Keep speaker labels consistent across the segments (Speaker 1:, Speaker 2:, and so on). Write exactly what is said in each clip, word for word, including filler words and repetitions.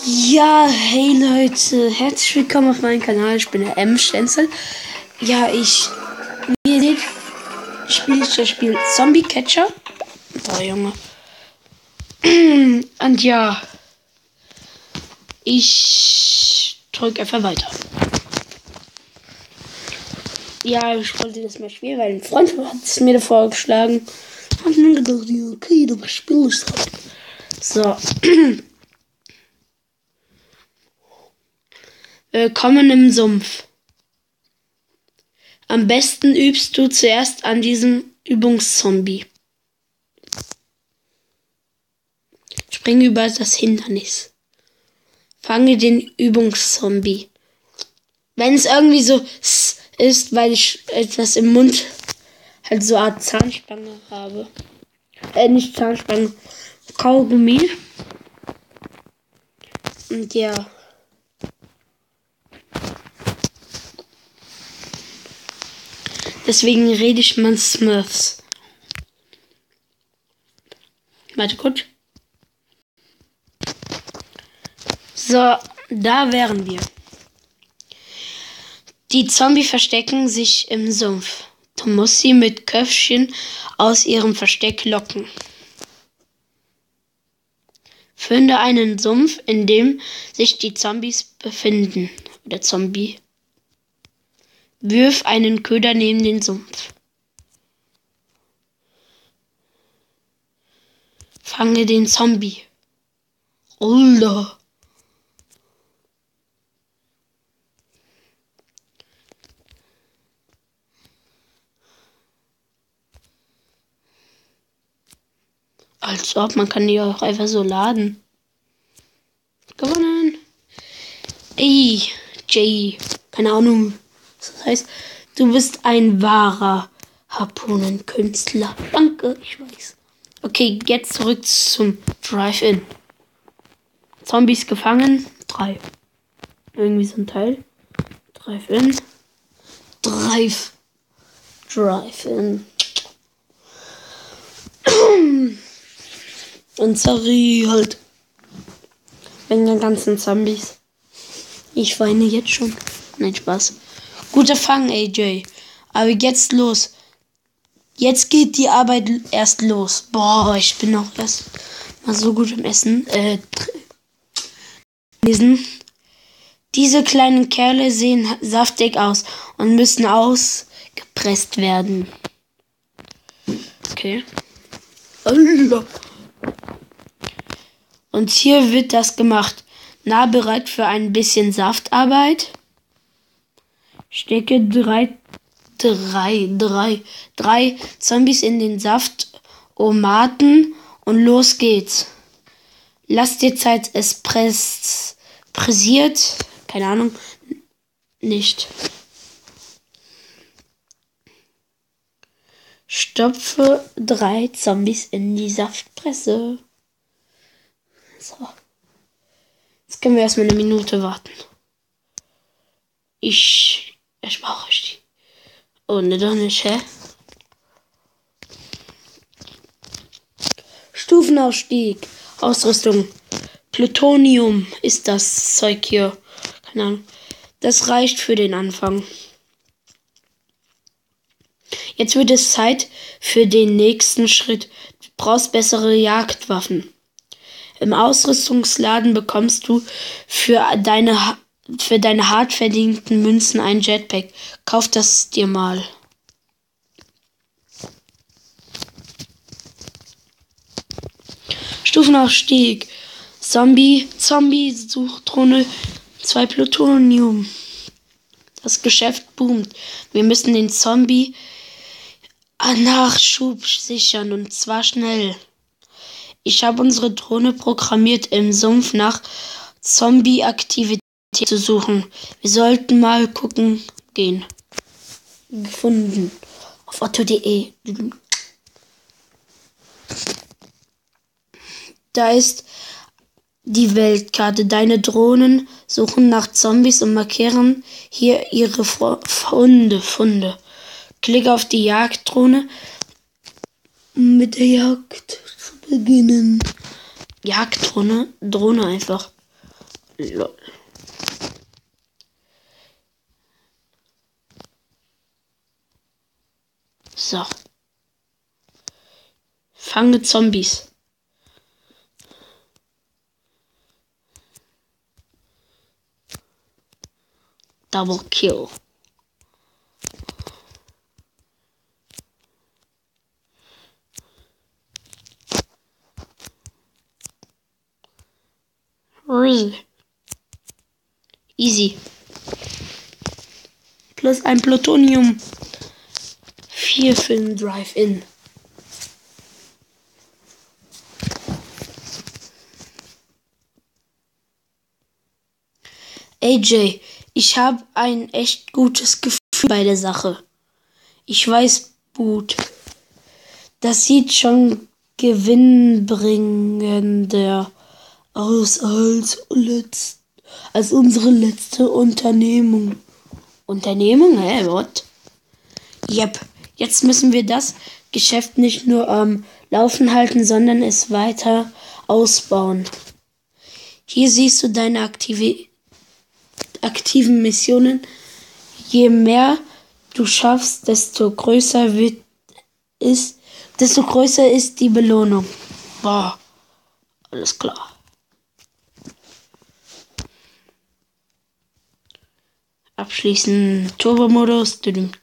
Speaker 1: Ja, hey Leute, herzlich willkommen auf meinem Kanal. Ich bin der M-Stenzel. Ja, ich, wie ihr seht, spiele ich das Spiel Zombie Catcher. Boah, Junge. Und ja, ich drücke einfach weiter. Ja, ich wollte das mal spielen, weil ein Freund hat es mir davor geschlagen. Hab mir gedacht, ja, okay, dann spiele ich es halt. So. Willkommen im Sumpf. Am besten übst du zuerst an diesem Übungszombie. Springe über das Hindernis. Fange den Übungszombie. Wenn es irgendwie so ist, weil ich etwas im Mund, halt so eine Art Zahnspange habe. Äh, nicht Zahnspange, Kaugummi. Und ja. Deswegen rede ich mal Smurfs. Warte kurz. So, da wären wir. Die Zombie verstecken sich im Sumpf. Du musst sie mit Köpfchen aus ihrem Versteck locken. Finde einen Sumpf, in dem sich die Zombies befinden. Oder Zombie. Wirf einen Köder neben den Sumpf. Fange den Zombie. Alter. Als ob, man kann die auch einfach so laden. Gewonnen. Ey, Jay. Keine Ahnung. Das heißt, du bist ein wahrer Harpunenkünstler. Danke, ich weiß. Okay, jetzt zurück zum Drive-In. Zombies gefangen. Drei. Irgendwie so ein Teil. Drive-In. Drive. Drive-In. Und sorry, halt. Wegen den ganzen Zombies. Ich weine jetzt schon. Nein, Spaß. Guter Fang, A J. Aber jetzt los. Jetzt geht die Arbeit erst los. Boah, ich bin noch erst mal so gut im Essen. Äh, lesen. Diese kleinen Kerle sehen saftig aus und müssen ausgepresst werden. Okay. Und hier wird das gemacht. Na, bereit für ein bisschen Saftarbeit? Stecke drei, drei, drei, drei Zombies in den Saftomaten und los geht's. Lass dir Zeit, es press, pressiert, keine Ahnung, nicht. Stopfe drei Zombies in die Saftpresse. So. Jetzt können wir erstmal eine Minute warten. Ich erspare euch die. Oh, ne, doch nicht, hä? Stufenaufstieg. Ausrüstung. Plutonium ist das Zeug hier. Keine Ahnung. Das reicht für den Anfang. Jetzt wird es Zeit für den nächsten Schritt. Du brauchst bessere Jagdwaffen. Im Ausrüstungsladen bekommst du für deine, für deine hart verdienten Münzen ein Jetpack. Kauf das dir mal. Stufenaufstieg. Zombie, Zombie, Suchdrohne, zwei Plutonium. Das Geschäft boomt. Wir müssen den Zombie Nachschub sichern und zwar schnell. Ich habe unsere Drohne programmiert, im Sumpf nach Zombie-Aktivität zu suchen. Wir sollten mal gucken gehen. Gefunden. Auf otto punkt de. Da ist die Weltkarte. Deine Drohnen suchen nach Zombies und markieren hier ihre Funde. Funde. Klicke auf die Jagddrohne, um mit der Jagd zu beginnen. Jagddrohne? Drohne einfach. Lol. So. Fange Zombies. Double Kill. Easy. Plus ein Plutonium. Vier für den Drive-In. A J, ich habe ein echt gutes Gefühl bei der Sache. Ich weiß, gut. Das sieht schon gewinnbringender aus als, letzt, als unsere letzte Unternehmung. Unternehmung? Hä, what? Yep, jetzt müssen wir das Geschäft nicht nur am ähm, Laufen halten, sondern es weiter ausbauen. Hier siehst du deine aktive, aktiven Missionen. Je mehr du schaffst, desto größer wird ist, desto größer ist die Belohnung. Boah, alles klar. Abschließen Turbo-Modus.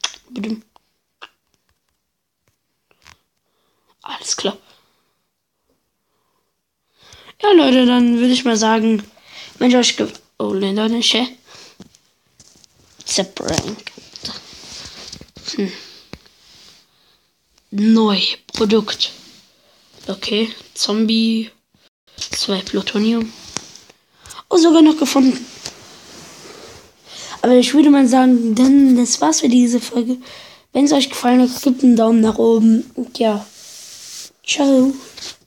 Speaker 1: Alles klar. Ja, Leute, dann würde ich mal sagen, wenn ich euch ge... Oh, Linda, nicht, hä? It's a prank. Hm. Neu. Produkt. Okay. Zombie. Zwei Plutonium. Oh, sogar noch gefunden. Aber ich würde mal sagen, dann das war's für diese Folge. Wenn es euch gefallen hat, gebt einen Daumen nach oben. Und ja. Ciao.